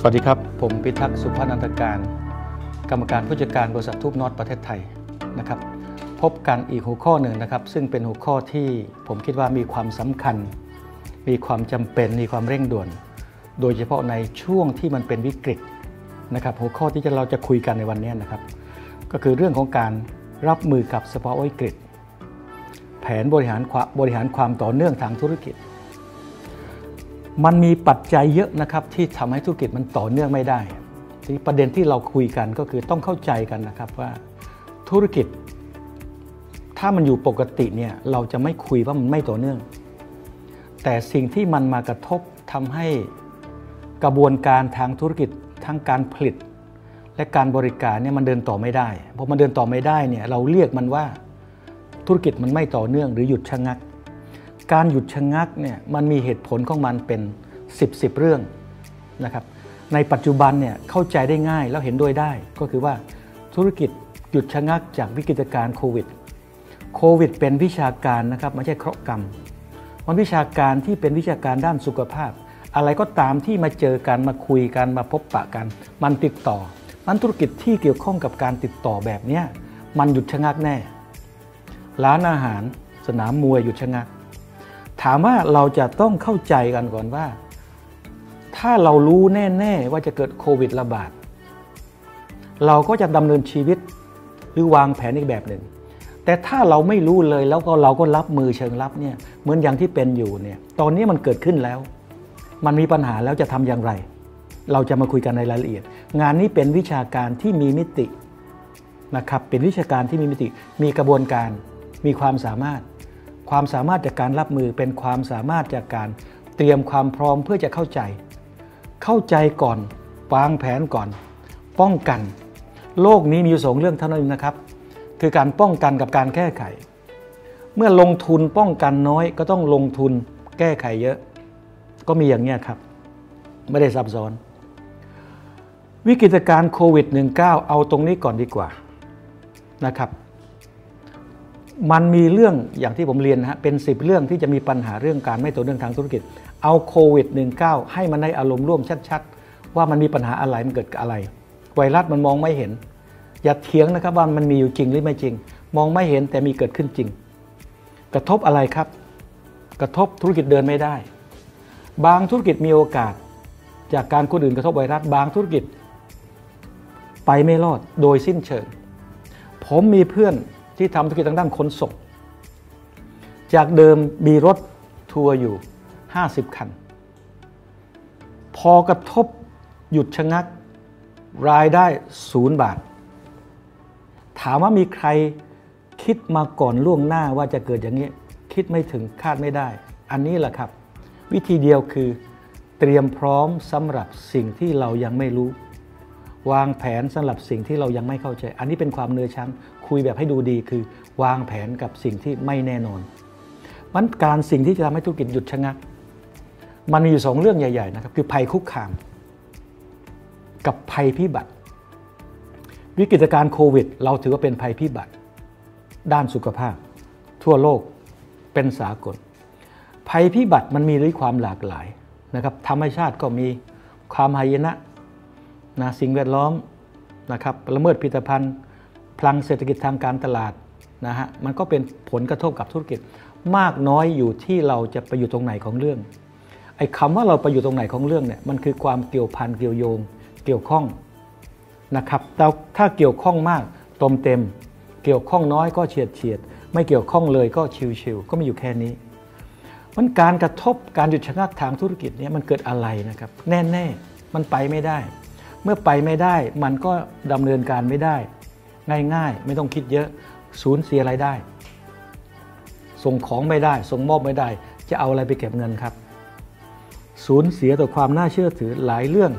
สวัสดีครับผมพิทักษ์สุภนันตการกรรมการผู้จัดการบริษัททูบน็อตประเทศไทยนะครับพบกันอีกหัวข้อหนึ่งนะครับซึ่งเป็นหัวข้อที่ผมคิดว่ามีความสำคัญมีความจำเป็นมีความเร่งด่วนโดยเฉพาะในช่วงที่มันเป็นวิกฤตนะครับหัวข้อที่เราจะคุยกันในวันนี้นะครับก็คือเรื่องของการรับมือกับสภาวะวิกฤตแผนบริหารความต่อเนื่องทางธุรกิจมันมีปัจจัยเยอะนะครับที่ทำให้ธุรกิจมันต่อเนื่องไม่ได้ที่ประเด็นที่เราคุยกันก็คือต้องเข้าใจกันนะครับว่าธุรกิจถ้ามันอยู่ปกติเนี่ยเราจะไม่คุยว่ามันไม่ต่อเนื่องแต่สิ่งที่มันมากระทบทำให้กระบวนการทางธุรกิจทั้งการผลิตและการบริการเนี่ยมันเดินต่อไม่ได้พอมันเดินต่อไม่ได้เนี่ยเราเรียกมันว่าธุรกิจมันไม่ต่อเนื่องหรือหยุดชะงักการหยุดชะงักเนี่ยมันมีเหตุผลของมันเป็น10เรื่องนะครับในปัจจุบันเนี่ยเข้าใจได้ง่ายแล้วเห็นด้วยได้ก็คือว่าธุรกิจหยุดชะงักจากวิกฤตการณ์โควิดเป็นวิชาการนะครับไม่ใช่เคราะห์กรรมมันวิชาการที่เป็นวิชาการด้านสุขภาพอะไรก็ตามที่มาเจอกันมาคุยกันมาพบปะกันมันติดต่อมันธุรกิจที่เกี่ยวข้องกับการติดต่อแบบนี้มันหยุดชะงักแน่ร้านอาหารสนามมวยหยุดชะงักถามว่าเราจะต้องเข้าใจกันก่อนว่าถ้าเรารู้แน่ๆว่าจะเกิดโควิดระบาดเราก็จะดำเนินชีวิตหรือวางแผนอีกแบบหนึ่งแต่ถ้าเราไม่รู้เลยแล้วก็เราก็รับมือเชิงรับเนี่ยเหมือนอย่างที่เป็นอยู่เนี่ยตอนนี้มันเกิดขึ้นแล้วมันมีปัญหาแล้วจะทำอย่างไรเราจะมาคุยกันในรายละเอียดงานนี้เป็นวิชาการที่มีมิตินะครับเป็นวิชาการที่มีมิติมีกระบวนการมีความสามารถจากการรับมือเป็นความสามารถจากการเตรียมความพร้อมเพื่อจะเข้าใจก่อนวางแผนก่อนป้องกันโลกนี้มีอยู่2เรื่องเท่านั้นนะครับคือการป้องกันกับการแก้ไขเมื่อลงทุนป้องกันน้อยก็ต้องลงทุนแก้ไขเยอะก็มีอย่างนี้ครับไม่ได้ซับซ้อนวิกฤตการณ์โควิด -19 เอาตรงนี้ก่อนดีกว่านะครับมันมีเรื่องอย่างที่ผมเรียนนะฮะเป็น10เรื่องที่จะมีปัญหาเรื่องการไม่ต่อเนื่องทางธุรกิจเอาโควิด -19 ให้มันได้อารมณ์ร่วมชัดๆว่ามันมีปัญหาอะไรมันเกิดอะไรไวรัสมันมองไม่เห็นอย่าเถียงนะครับว่ามันมีอยู่จริงหรือไม่จริงมองไม่เห็นแต่มีเกิดขึ้นจริงกระทบอะไรครับกระทบธุรกิจเดินไม่ได้บางธุรกิจมีโอกาสจากการคนอื่นกระทบไวรัสบางธุรกิจไปไม่รอดโดยสิ้นเชิงผมมีเพื่อนที่ทำธุรกิจทางด้านขนส่งจากเดิมมีรถทัวร์อยู่50คันพอกระทบหยุดชะงักรายได้0 บาทถามว่ามีใครคิดมาก่อนล่วงหน้าว่าจะเกิดอย่างนี้คิดไม่ถึงคาดไม่ได้อันนี้แหละครับวิธีเดียวคือเตรียมพร้อมสำหรับสิ่งที่เรายังไม่รู้วางแผนสำหรับสิ่งที่เรายังไม่เข้าใจอันนี้เป็นความเนื้อชั้นคุยแบบให้ดูดีคือวางแผนกับสิ่งที่ไม่แน่นอนมันการสิ่งที่จะทำให้ธุรกิจหยุดชะงักมันมีอยู่2เรื่องใหญ่ๆนะครับคือภัยคุกคามกับภัยพิบัติวิกฤตการณ์โควิดเราถือว่าเป็นภัยพิบัติด้านสุขภาพทั่วโลกเป็นสากลภัยพิบัติมันมีด้วยความหลากหลายนะครับธรรมชาติก็มีความหายนะสิ่งแวดล้อมนะครับละเมิดผลิตภัณฑ์พลังเศรษฐกิจทางการตลาดนะฮะมันก็เป็นผลกระทบกับธุรกิจมากน้อยอยู่ที่เราจะไปอยู่ตรงไหนของเรื่องไอ้คำว่าเราไปอยู่ตรงไหนของเรื่องเนี่ยมันคือความเกี่ยวพันเกี่ยวโยงเกี่ยวข้องนะครับแต่ถ้าเกี่ยวข้องมากเต็มเกี่ยวข้องน้อยก็เฉียดไม่เกี่ยวข้องเลยก็ชิวๆก็มีอยู่แค่นี้มันการกระทบการหยุดชะงักทางธุรกิจเนี่ยมันเกิดอะไรนะครับแน่ๆมันไปไม่ได้เมื่อไปไม่ได้มันก็ดำเนินการไม่ได้ง่ายๆไม่ต้องคิดเยอะสูญเสียรายได้ส่งของไม่ได้ส่งมอบไม่ได้จะเอาอะไรไปเก็บเงินครับสูญเสียต่อความน่าเชื่อถือหลายเรื่อง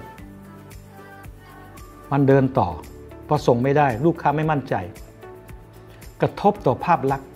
มันเดินต่อพอส่งไม่ได้ลูกค้าไม่มั่นใจกระทบต่อภาพลักษณ์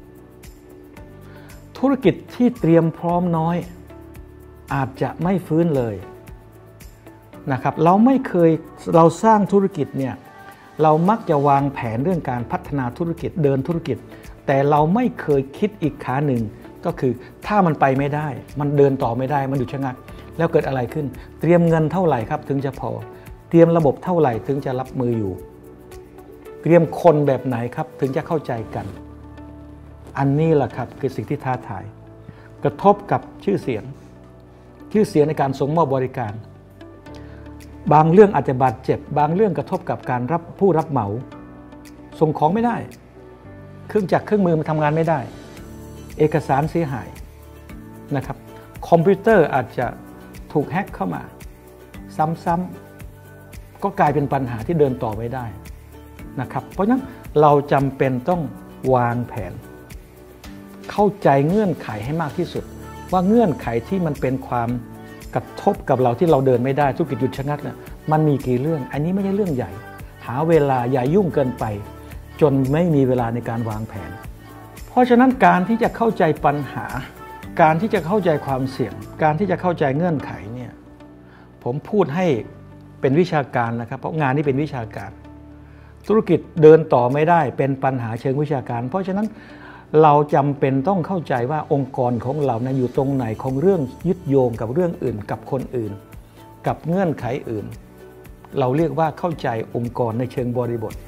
ธุรกิจที่เตรียมพร้อมน้อยอาจจะไม่ฟื้นเลยนะครับเราสร้างธุรกิจเนี่ยเรามักจะวางแผนเรื่องการพัฒนาธุรกิจเดินธุรกิจแต่เราไม่เคยคิดอีกขาหนึ่งก็คือถ้ามันไปไม่ได้มันเดินต่อไม่ได้มันหยุดชะงักแล้วเกิดอะไรขึ้นเตรียมเงินเท่าไหร่ครับถึงจะพอเตรียมระบบเท่าไหร่ถึงจะรับมืออยู่เตรียมคนแบบไหนครับถึงจะเข้าใจกันอันนี้แหละครับคือสิ่งที่ท้าทายกระทบกับชื่อเสียงในการส่งมอบบริการบางเรื่องอาจจะบาดเจ็บบางเรื่องกระทบกับการผู้รับเหมาส่งของไม่ได้เครื่องจักรเครื่องมือมันทำงานไม่ได้เอกสารเสียหายนะครับคอมพิวเตอร์อาจจะถูกแฮ็กเข้ามาซ้ำๆก็กลายเป็นปัญหาที่เดินต่อไม่ได้นะครับเพราะฉะนั้นเราจำเป็นต้องวางแผนเข้าใจเงื่อนไขให้มากที่สุดว่าเงื่อนไขที่มันเป็นความกระทบกับเราที่เราเดินไม่ได้ธุรกิจหยุดชะงักเนี่ยมันมีกี่เรื่องอันนี้ไม่ใช่เรื่องใหญ่หาเวลาอย่ายุ่งเกินไปจนไม่มีเวลาในการวางแผนเพราะฉะนั้นการที่จะเข้าใจปัญหาการที่จะเข้าใจความเสี่ยงการที่จะเข้าใจเงื่อนไขเนี่ยผมพูดให้เป็นวิชาการนะครับเพราะงานนี้เป็นวิชาการธุรกิจเดินต่อไม่ได้เป็นปัญหาเชิงวิชาการเพราะฉะนั้นเราจำเป็นต้องเข้าใจว่าองค์กรของเรานะอยู่ตรงไหนของเรื่องยึดโยงกับเรื่องอื่นกับคนอื่นกับเงื่อนไขอื่นเราเรียกว่าเข้าใจองค์กรในเชิงบริบท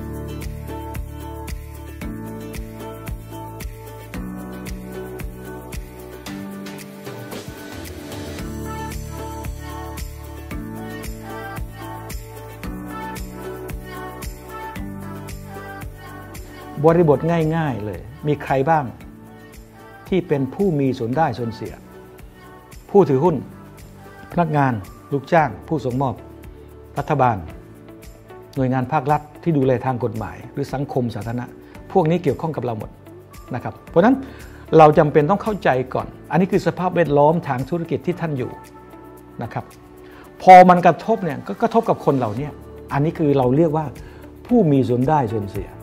บริบทง่ายๆเลยมีใครบ้างที่เป็นผู้มีส่วนได้ส่วนเสียผู้ถือหุ้นพนักงานลูกจ้างผู้ส่งมอบรัฐบาลหน่วยงานภาครัฐที่ดูแลทางกฎหมายหรือสังคมสาธารณะพวกนี้เกี่ยวข้องกับเราหมดนะครับเพราะฉะนั้นเราจำเป็นต้องเข้าใจก่อนอันนี้คือสภาพแวดล้อมทางธุรกิจที่ท่านอยู่นะครับพอมันกระทบเนี่ยก็กระทบกับคนเหล่านี้อันนี้คือเราเรียกว่าผู้มีส่วนได้ส่วนเสีย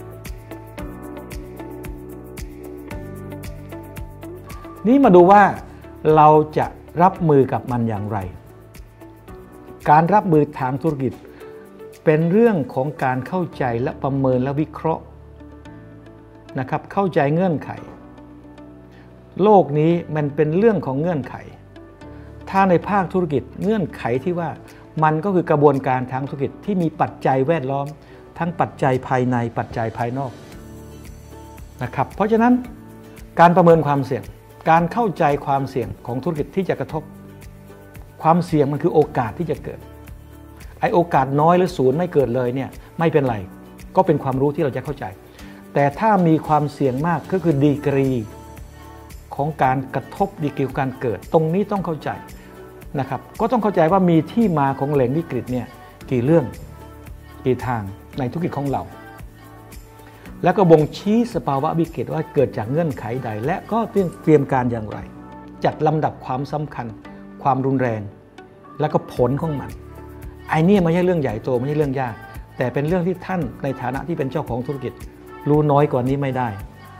นี่มาดูว่าเราจะรับมือกับมันอย่างไรการรับมือทางธุรกิจเป็นเรื่องของการเข้าใจและประเมินและวิเคราะห์นะครับเข้าใจเงื่อนไขโลกนี้มันเป็นเรื่องของเงื่อนไขถ้าในภาคธุรกิจเงื่อนไขที่ว่ามันก็คือกระบวนการทางธุรกิจที่มีปัจจัยแวดล้อมทั้งปัจจัยภายในปัจจัยภายนอกนะครับเพราะฉะนั้นการประเมินความเสี่ยงการเข้าใจความเสี่ยงของธุรกิจที่จะกระทบความเสี่ยงมันคือโอกาสที่จะเกิดไอ้โอกาสน้อยหรือศูนย์ไม่เกิดเลยเนี่ยไม่เป็นไรก็เป็นความรู้ที่เราจะเข้าใจแต่ถ้ามีความเสี่ยงมากก็คือดีกรีของการกระทบดีกรีของการเกิดตรงนี้ต้องเข้าใจนะครับก็ต้องเข้าใจว่ามีที่มาของแหล่งวิกฤตเนี่ยกี่เรื่องกี่ทางในธุรกิจของเราแล้วก็บ่งชี้สภาวะวิกฤตว่าเกิดจากเงื่อนไขใดและก็เตรียมการอย่างไรจัดลำดับความสำคัญความรุนแรงแล้วก็ผลของมันไอ้นี่ไม่ใช่เรื่องใหญ่โตไม่ใช่เรื่องยากแต่เป็นเรื่องที่ท่านในฐานะที่เป็นเจ้าของธุรกิจรู้น้อยกว่านี้ไม่ได้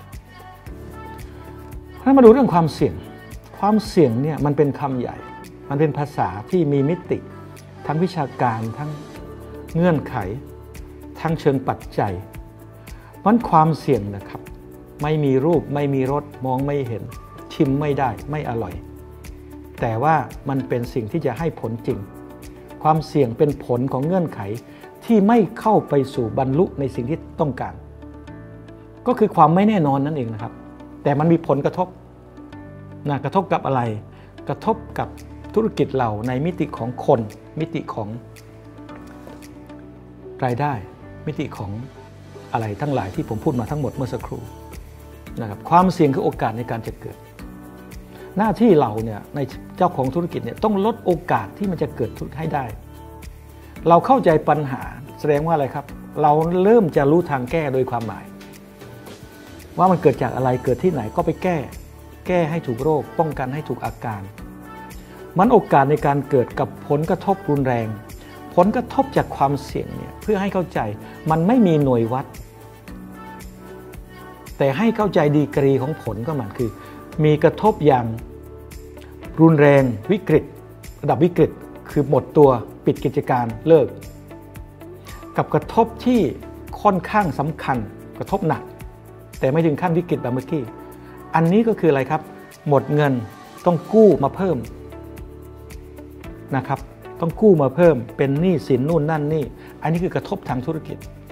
ถ้ามาดูเรื่องความเสี่ยงเนี่ยมันเป็นคำใหญ่มันเป็นภาษาที่มีมิติทั้งวิชาการทั้งเงื่อนไขทั้งเชิงปัจจัยมันความเสี่ยงนะครับไม่มีรูปไม่มีรสมองไม่เห็นชิมไม่ได้ไม่อร่อยแต่ว่ามันเป็นสิ่งที่จะให้ผลจริงความเสี่ยงเป็นผลของเงื่อนไขที่ไม่เข้าไปสู่บรรลุในสิ่งที่ต้องการก็คือความไม่แน่นอนนั่นเองนะครับแต่มันมีผลกระทบกระทบกับอะไรกระทบกับธุรกิจเราในมิติของคนมิติของรายได้มิติของอะไรทั้งหลายที่ผมพูดมาทั้งหมดเมื่อสักครู่นะครับความเสี่ยงคือโอกาสในการจะเกิดหน้าที่เราเนี่ยในเจ้าของธุรกิจเนี่ยต้องลดโอกาสที่มันจะเกิดให้ได้เราเข้าใจปัญหาแสดงว่าอะไรครับเราเริ่มจะรู้ทางแก้โดยความหมายว่ามันเกิดจากอะไรเกิดที่ไหนก็ไปแก้ให้ถูกโรคป้องกันให้ถูกอาการมันโอกาสในการเกิดกับผลกระทบรุนแรงผลกระทบจากความเสี่ยงเนี่ยเพื่อให้เข้าใจมันไม่มีหน่วยวัดแต่ให้เข้าใจดีกรีของผลก็มันคือมีกระทบอย่างรุนแรงวิกฤตระดับวิกฤตคือหมดตัวปิดกิจการเลิกกับกระทบที่ค่อนข้างสำคัญกระทบหนักแต่ไม่ถึงขั้นวิกฤตแบบเมื่อกี้อันนี้ก็คืออะไรครับหมดเงินต้องกู้มาเพิ่มนะครับต้องกู้มาเพิ่มเป็นหนี้สินนู่นนั่นนี่อันนี้คือกระทบทางธุรกิจ